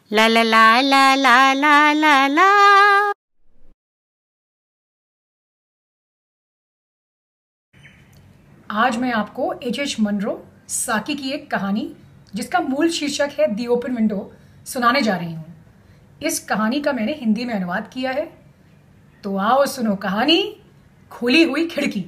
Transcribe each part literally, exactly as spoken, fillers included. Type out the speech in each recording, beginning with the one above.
ला ला ला ला ला ला ला ला। आज मैं आपको एच एच मनरो साकी की एक कहानी जिसका मूल शीर्षक है दी ओपन विंडो सुनाने जा रही हूँ। इस कहानी का मैंने हिंदी में अनुवाद किया है, तो आओ सुनो कहानी खुली हुई खिड़की।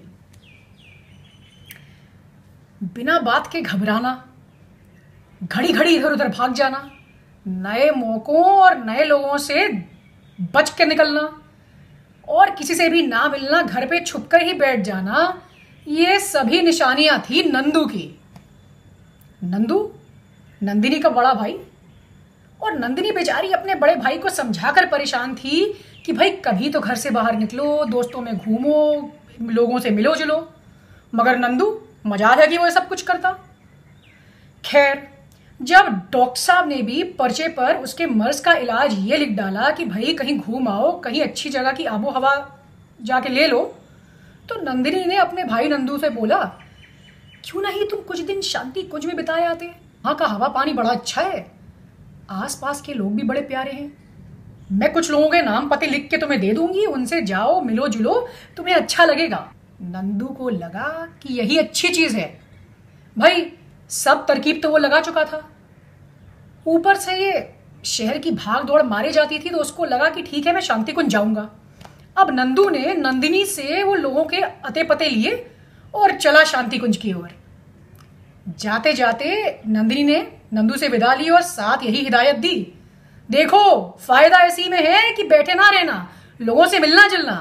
बिना बात के घबराना, घड़ी घड़ी इधर उधर भाग जाना, नए मौकों और नए लोगों से बच के निकलना और किसी से भी ना मिलना, घर पे छुपकर ही बैठ जाना, ये सभी निशानियां थी नंदू की। नंदू नंदिनी का बड़ा भाई, और नंदिनी बेचारी अपने बड़े भाई को समझाकर परेशान थी कि भाई कभी तो घर से बाहर निकलो, दोस्तों में घूमो, लोगों से मिलो जुलो, मगर नंदू मजाल है कि वो सब कुछ करता। खैर, जब डॉक्टर साहब ने भी पर्चे पर उसके मर्ज का इलाज ये लिख डाला कि भाई कहीं घूम आओ, कहीं अच्छी जगह की आबो हवा जाके ले लो, तो नंदिनी ने अपने भाई नंदू से बोला, क्यों नहीं तुम कुछ दिन शांति कुंज में बिताए आते? वहाँ का हवा पानी बड़ा अच्छा है, आसपास के लोग भी बड़े प्यारे हैं। मैं कुछ लोगों के नाम पते लिख के तुम्हें दे दूंगी, उनसे जाओ, मिलो जुलो, तुम्हें अच्छा लगेगा। नंदू को लगा कि यही अच्छी चीज है। भाई सब तरकीब तो वो लगा चुका था, ऊपर से ये शहर की भाग दौड़ मारे जाती थी, तो उसको लगा कि ठीक है मैं शांति कुंज जाऊंगा। अब नंदू ने नंदिनी से वो लोगों के अते पते लिए और चला शांति कुंज की ओर। जाते जाते नंदिनी ने नंदू से विदा ली और साथ यही हिदायत दी, देखो फायदा इसी में है कि बैठे ना रहना, लोगों से मिलना जुलना।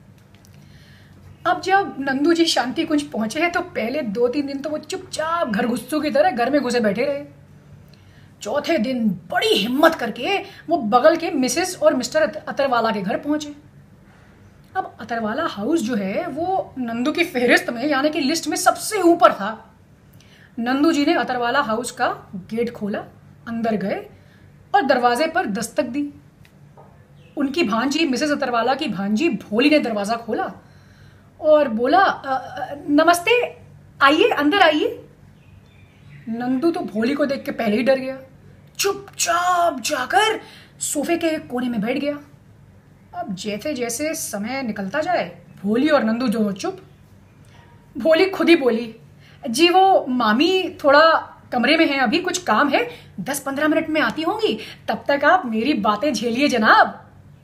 अब जब नंदू जी शांति कुंज पहुंचे हैं तो पहले दो तीन दिन तो वो चुपचाप घर घुस्सू की तरह घर में घुसे बैठे रहे। चौथे दिन बड़ी हिम्मत करके वो बगल के मिसेस और मिस्टर अतरवाला के घर पहुंचे। अब अतरवाला हाउस जो है वो नंदू की फेहरिस्त में यानी कि लिस्ट में सबसे ऊपर था। नंदू जी ने अतरवाला हाउस का गेट खोला, अंदर गए और दरवाजे पर दस्तक दी। उनकी भांजी मिसेस अतरवाला की भांजी भोली ने दरवाजा खोला और बोला, नमस्ते, आइए अंदर आइए। नंदू तो भोली को देख के पहले ही डर गया, चुपचाप जाकर सोफे के कोने में बैठ गया। अब जैसे जैसे समय निकलता जाए भोली और नंदू दोनों चुप। भोली खुद ही बोली, जी वो मामी थोड़ा कमरे में है, अभी कुछ काम है, दस पंद्रह मिनट में आती होंगी, तब तक आप मेरी बातें झेलिए जनाब।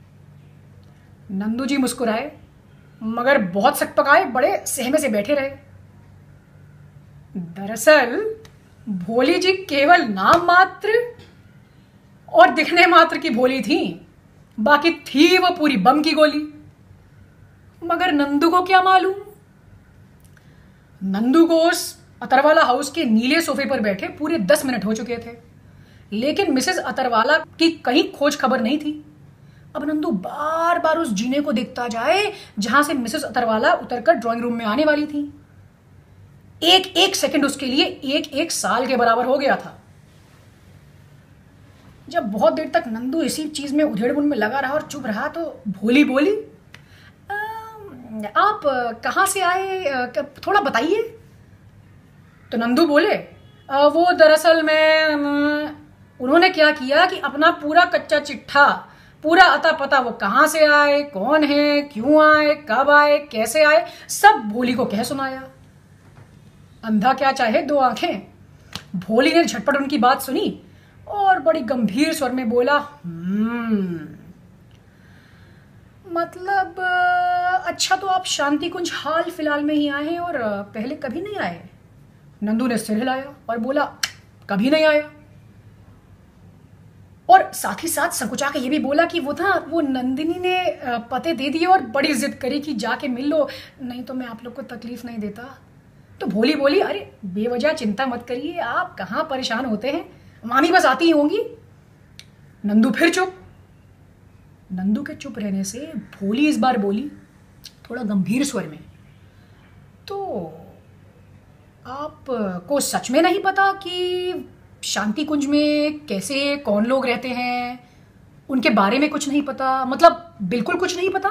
नंदू जी मुस्कुराए मगर बहुत सकपकाए बड़े सहमे से बैठे रहे। दरअसल भोली जी केवल नाम मात्र और दिखने मात्र की भोली थी, बाकी थी वो पूरी बम की गोली। मगर नंदू को क्या मालूम। नंदू को उस अतरवाला हाउस के नीले सोफे पर बैठे पूरे दस मिनट हो चुके थे, लेकिन मिसेस अतरवाला की कहीं खोज खबर नहीं थी। अब नंदू बार बार उस जीने को देखता जाए जहां से मिसेस अतरवाला उतरकर ड्राइंग रूम में आने वाली थी। एक एक सेकंड उसके लिए एक एक साल के बराबर हो गया था। जब बहुत देर तक नंदू इसी चीज में उधेड़-बुन में लगा रहा और चुप रहा तो भोली बोली, आप कहां से आए, थोड़ा बताइए। तो नंदू बोले, वो दरअसल मैं, उन्होंने क्या किया कि अपना पूरा कच्चा चिट्ठा, पूरा अता पता, वो कहां से आए, कौन है, क्यों आए, कब आए, कैसे आए, सब भोली को कह सुनाया। अंधा क्या चाहे दो आंखें। भोली ने झटपट उनकी बात सुनी और बड़ी गंभीर स्वर में बोला, हम्म मतलब अच्छा, तो आप शांति कुंज हाल फिलहाल में ही आए हैं और पहले कभी नहीं आए? नंदू ने सिर हिलाया और बोला, कभी नहीं आया। और साथ ही साथ संकुचा के ये भी बोला कि वो था, वो नंदिनी ने पते दे दिए और बड़ी जिद करी कि जाके मिल लो, नहीं तो मैं आप लोग को तकलीफ नहीं देता। तो भोली बोली, अरे बेवजह चिंता मत करिए, आप कहाँ परेशान होते हैं, मामी बस आती ही होंगी। नंदू फिर चुप। नंदू के चुप रहने से भोली इस बार बोली थोड़ा गंभीर स्वर में, तो आपको सच में नहीं पता कि शांति कुंज में कैसे कौन लोग रहते हैं, उनके बारे में कुछ नहीं पता, मतलब बिल्कुल कुछ नहीं पता?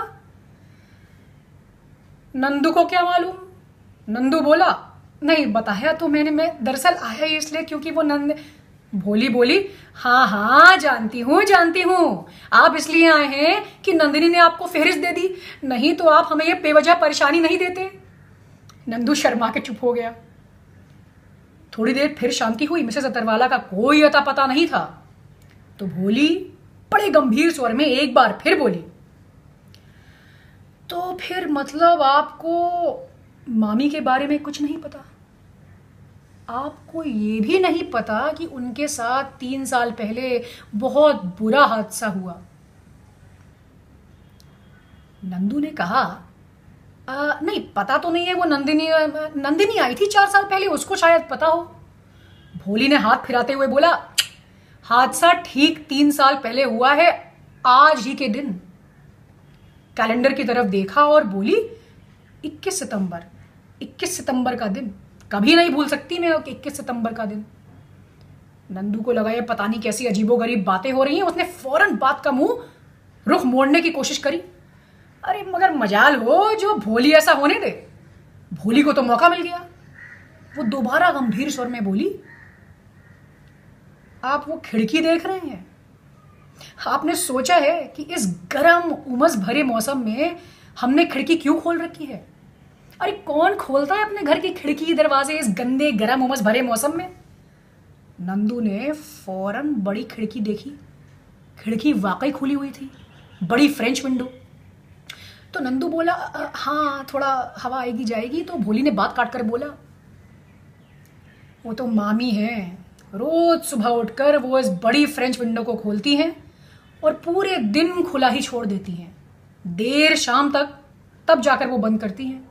नंदू को क्या मालूम। नंदू बोला, नहीं बताया तो मैंने, मैं दरअसल आया ही इसलिए क्योंकि वो नंद भोली बोली, हाँ हाँ जानती हूँ जानती हूँ, आप इसलिए आए हैं कि नंदिनी ने आपको फेहरिस्त दे दी, नहीं तो आप हमें ये बेवजह परेशानी नहीं देते। नंदू शर्मा के चुप हो गया। थोड़ी देर फिर शांति हुई। मिसेस अतरवाला का कोई अता पता नहीं था। तो भोली बड़े गंभीर स्वर में एक बार फिर बोली, तो फिर मतलब आपको मामी के बारे में कुछ नहीं पता? आपको ये भी नहीं पता कि उनके साथ तीन साल पहले बहुत बुरा हादसा हुआ? नंदू ने कहा, आ, नहीं पता तो नहीं है। वो नंदिनी नंदिनी आई थी चार साल पहले, उसको शायद पता हो। भोली ने हाथ फिराते हुए बोला, हादसा ठीक तीन साल पहले हुआ है, आज ही के दिन। कैलेंडर की तरफ देखा और बोली, इक्कीस सितंबर, इक्कीस सितंबर का दिन कभी नहीं भूल सकती मैं, इक्कीस सितंबर का दिन। नंदू को लगा ये पता नहीं कैसी अजीबोगरीब बातें हो रही हैं। उसने फौरन बात का मुंह रुख मोड़ने की कोशिश करी। अरे मगर मजाल हो जो भोली ऐसा होने दे। भोली को तो मौका मिल गया। वो दोबारा गंभीर स्वर में बोली, आप वो खिड़की देख रहे हैं? आपने सोचा है कि इस गर्म उमस भरे मौसम में हमने खिड़की क्यों खोल रखी है? अरे कौन खोलता है अपने घर की खिड़की दरवाजे इस गंदे गर्म उमस भरे मौसम में? नंदू ने फौरन बड़ी खिड़की देखी। खिड़की वाकई खुली हुई थी, बड़ी फ्रेंच विंडो। तो नंदू बोला, हाँ थोड़ा हवा आएगी जाएगी। तो भोली ने बात काट कर बोला, वो तो मामी हैं, रोज सुबह उठकर वो इस बड़ी फ्रेंच विंडो को खोलती हैं और पूरे दिन खुला ही छोड़ देती हैं, देर शाम तक, तब जाकर वो बंद करती हैं।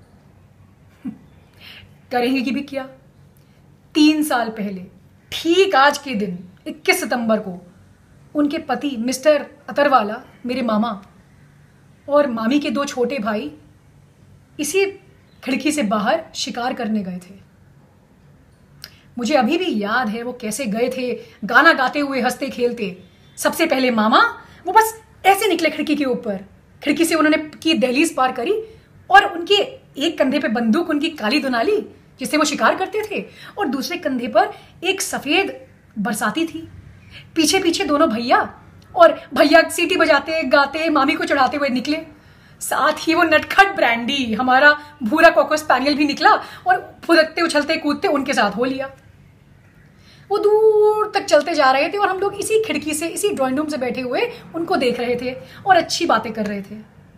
करेंगी कि भी क्या? तीन साल पहले ठीक आज के दिन इक्कीस सितंबर को उनके पति मिस्टर अतरवाला, मेरे मामा और मामी के दो छोटे भाई इसी खिड़की से बाहर शिकार करने गए थे। मुझे अभी भी याद है वो कैसे गए थे, गाना गाते हुए हंसते खेलते। सबसे पहले मामा वो बस ऐसे निकले खिड़की के ऊपर। खिड़की से उन्होंने की दहलीज पार करी और उनके एक कंधे पे बंदूक उनकी काली दुनाली जिससे वो शिकार करते थे और दूसरे कंधे पर एक सफेद बरसाती थी। पीछे पीछे दोनों भैया और भैया सीटी बजाते गाते मामी को चढ़ाते हुए निकले। साथ ही वो नटखट ब्रांडी हमारा भूरा कोको स्पैनियल भी निकला और फुदकते उछलते कूदते उनके साथ हो लिया। वो दूर तक चलते जा रहे थे और हम लोग इसी खिड़की से, इसी ड्राइंग रूम से बैठे हुए उनको देख रहे थे और अच्छी बातें कर रहे थे।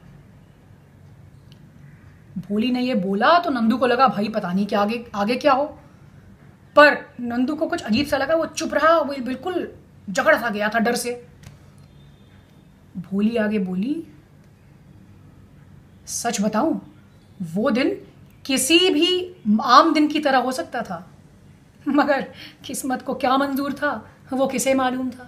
भोली ने ये बोला तो नंदू को लगा भाई पता नहीं क्या आगे आगे क्या हो, पर नंदू को कुछ अजीब सा लगा। वो चुप रहा, वो बिल्कुल जकड़ सा गया था डर से। भोली आगे बोली, सच बताऊं वो दिन किसी भी आम दिन की तरह हो सकता था, मगर किस्मत को क्या मंजूर था वो किसे मालूम था।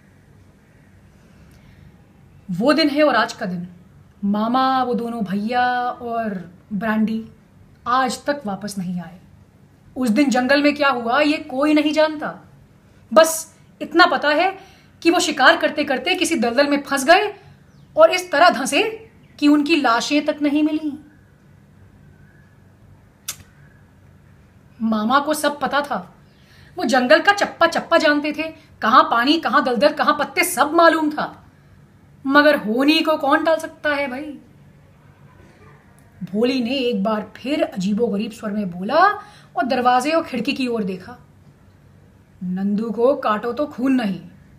वो दिन है और आज का दिन। मामा, वो दोनों भैया और ब्रांडी आज तक वापस नहीं आए। उस दिन जंगल में क्या हुआ ये कोई नहीं जानता। बस इतना पता है कि वो शिकार करते करते किसी दलदल में फंस गए और इस तरह धंसे कि उनकी लाशें तक नहीं मिली। मामा को सब पता था। वो जंगल का चप्पा चप्पा जानते थे, कहां पानी, कहां दलदल, कहां पत्ते, सब मालूम था। मगर होनी को कौन टाल सकता है भाई। भोली ने एक बार फिर अजीबोगरीब स्वर में बोला और दरवाजे और खिड़की की ओर देखा। नंदू को काटो तो खून नहीं।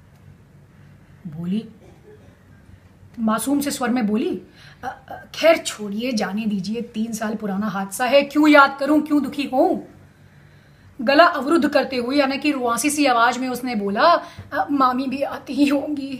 भोली मासूम से स्वर में बोली, खैर छोड़िए, जाने दीजिए, तीन साल पुराना हादसा है, क्यों याद करूं, क्यों दुखी होऊं। गला अवरुद्ध करते हुए यानी कि रुआसी सी आवाज में उसने बोला, मामी भी आती ही होंगी।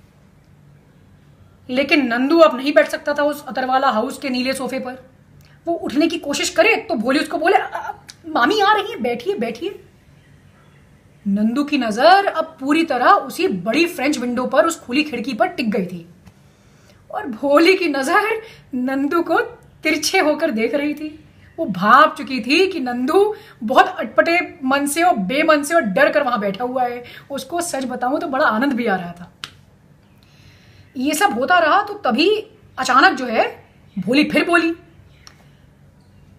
लेकिन नंदू अब नहीं बैठ सकता था उस अतरवाला हाउस के नीले सोफे पर। वो उठने की कोशिश करे तो भोली उसको बोले, मामी आ रही है, बैठिए बैठिए। नंदू की नजर अब पूरी तरह उसी बड़ी फ्रेंच विंडो पर, उस खुली खिड़की पर टिक गई थी और भोली की नजर नंदू को तिरछे होकर देख रही थी। वो भाप चुकी थी कि नंदू बहुत अटपटे मन से और बेमन से और डर कर वहां बैठा हुआ है। उसको सच बताऊं तो बड़ा आनंद भी आ रहा था। ये सब होता रहा तो तभी अचानक जो है भोली फिर बोली,